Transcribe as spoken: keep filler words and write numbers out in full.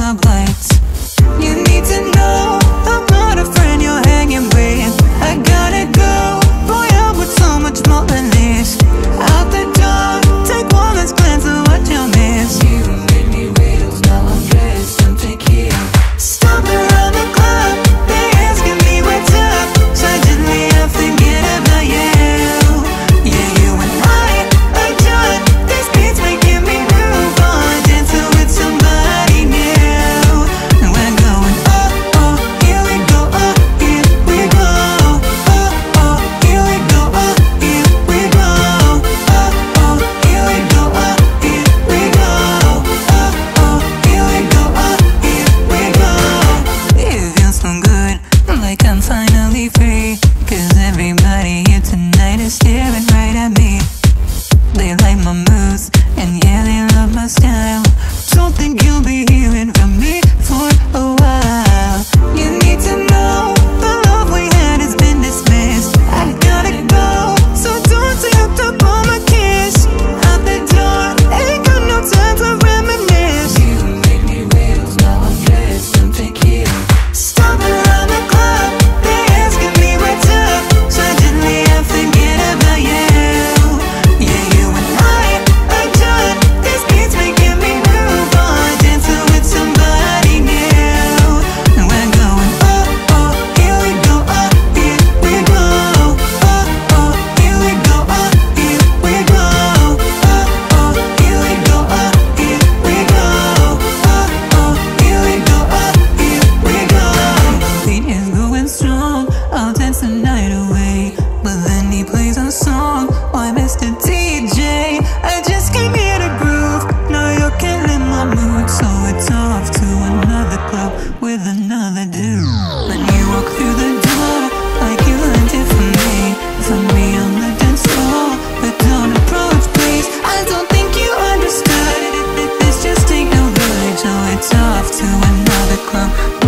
club lights. You need to know I'm not a friend you're hanging with. I gotta go, boy, I'm with so much more than this. Out the door, take one last glance at what you miss. You made me wilt, now I'm dressed, I'm thinkin. Stomping around the club, they asking me what's up. Suddenly I forget about you. Yeah, you and I are done. These beats making me move on, dancing with somebody new. And we're going, oh, oh, here we go, oh, here we go. Oh, oh, here we go, oh, here we go. Oh, oh, here we go, oh, here we go. Oh, oh, here we go, oh, here we go. It feels so good, like I'm finally free. Cause everybody here tonight is staring right at me. They like my moves, and yeah, they love my style. Don't think you'll be hearing from me for a while. You need to know the love we had has been dismissed. I gotta go, so don't take up on my kiss. Out the door, ain't got no time to reminisce. You make me wilt, now I'm dressed, I'm thinkin. Stomping around the club, they asking me what's up. Suddenly I forget about you. Yeah, you and I are done. These beats making me move on, dancing with somebody new. And we're going, oh, oh, here we go, oh, here we go. Oh, oh, here we go, oh, here we go. Oh, oh, here we go, oh, here we go. Oh, oh, here we go, oh, here we go. Beat is going strong, I'll dance the night away. But then he plays a song, why Mister D J? I just came here to groove, now you're killing my mood. So it's off to another club with another dude. When you walk through the door, like you learned it from me. From me on the dance floor, but don't approach please. I don't think you understood, this just ain't no good. So it's off to another club